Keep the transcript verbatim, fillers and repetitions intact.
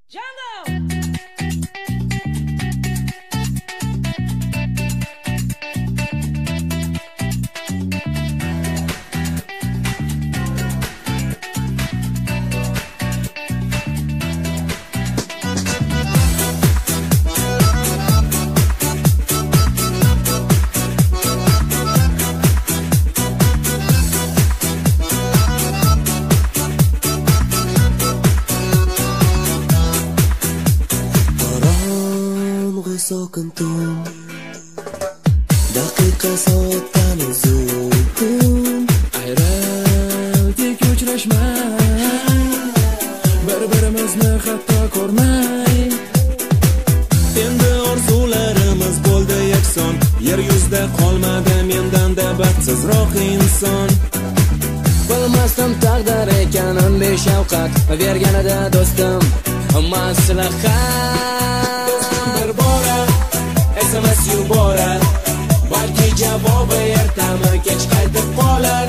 Sokin tun daqiqa soatdan uzun ayrıldik uchrashmay bir-birimizni hatto ko'rmay endi orzularimiz bo'ldi yakson yer yuzida qolmadi mendan-da baxtsizroq inson bilmasdim taqdir ekanin beshafqat berganida do'stim maslahat bir bora S M S yuborar balki javobi ertami kech qaytib qolar